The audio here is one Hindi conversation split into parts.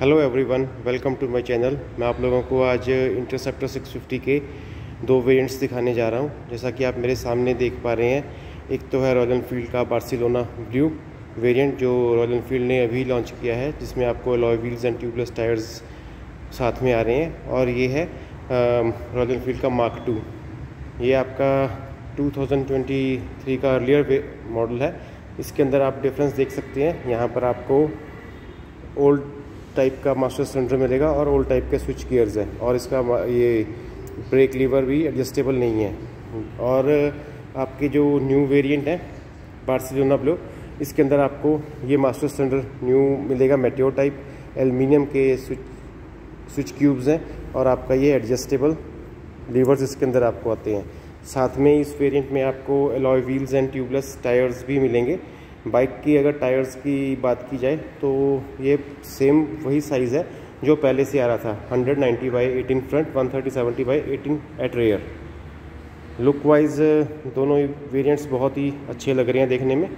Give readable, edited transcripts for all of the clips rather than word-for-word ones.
Hello everyone, welcome to my channel. मैं आप लोगों को आज इंटरसेप्टर 650 के दो वेरिएंट्स दिखाने जा रहा हूं। जैसा कि आप मेरे सामने देख पा रहे हैं, एक तो है रॉयल एनफील्ड का बार्सिलोना ब्लू वेरिएंट जो रॉयल एनफील्ड ने अभी लॉन्च किया है, जिसमें आपको alloy wheels and tubeless tyres साथ में आ रहे हैं। और ये है रॉयल एनफील्ड का मार्क 2। ये आपका 2023 का अर्लियर मॉडल है। इसके अंदर आप डिफरेंस देख सकते हैं। यहाँ पर आपको ओल्ड टाइप का मास्टर सिलेंडर मिलेगा और ओल्ड टाइप के स्विच गियर्स हैं, और इसका ये ब्रेक लीवर भी एडजस्टेबल नहीं है। और आपके जो न्यू वेरिएंट है बार्सिलोना ब्लू, इसके अंदर आपको ये मास्टर सिलेंडर न्यू मिलेगा, मेटेओर टाइप एल्युमिनियम के स्विच क्यूब्स हैं, और आपका ये एडजस्टेबल लीवर्स इसके अंदर आपको आते हैं। साथ में इस वेरिएंट में आपको alloy wheels and tubeless tyres भी मिलेंगे। बाइक की अगर टायर्स की बात की जाए तो ये सेम वही साइज़ है जो पहले से आ रहा था, 190/18 front, 130/70/18 at rear. Look wise दोनों वेरिएंट्स बहुत ही अच्छे लग रहे हैं देखने में।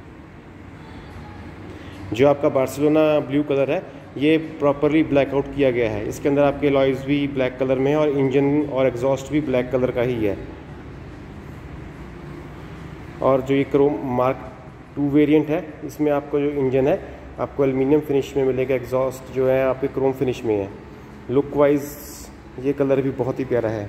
जो आपका बार्सिलोना ब्लू कलर है, ये प्रॉपरली ब्लैक आउट किया गया है। इसके अंदर आपके अलॉयज़ भी ब्लैक कलर में है और इंजन और एग्जॉस्ट भी ब्लैक कलर का ही है। और जो ये क्रोम मार्क 2 वेरिएंट है, इसमें आपको जो इंजन है आपको एल्युमिनियम फिनिश में मिलेगा, एग्जॉस्ट जो है आपके क्रोम फिनिश में है। लुक वाइज ये कलर भी बहुत ही प्यारा है।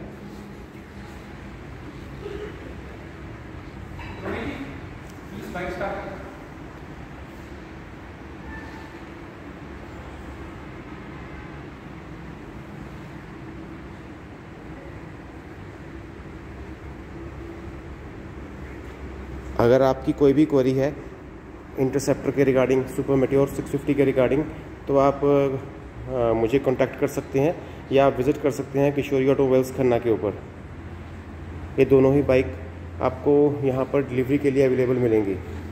अगर आपकी कोई भी क्वेरी है इंटरसेप्टर के रिगार्डिंग, सुपर मेटेओर 650 के रिगार्डिंग, तो आप मुझे कांटेक्ट कर सकते हैं या आप विज़िट कर सकते हैं किशोरी ऑटो वेल्स खन्ना के ऊपर। ये दोनों ही बाइक आपको यहाँ पर डिलीवरी के लिए अवेलेबल मिलेंगी।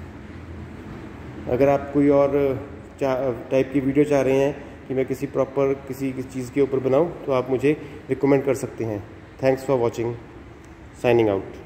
अगर आप कोई और टाइप की वीडियो चाह रहे हैं कि मैं किसी चीज़ के ऊपर बनाऊँ, तो आप मुझे रिकमेंड कर सकते हैं। Thanks for watching, signing out.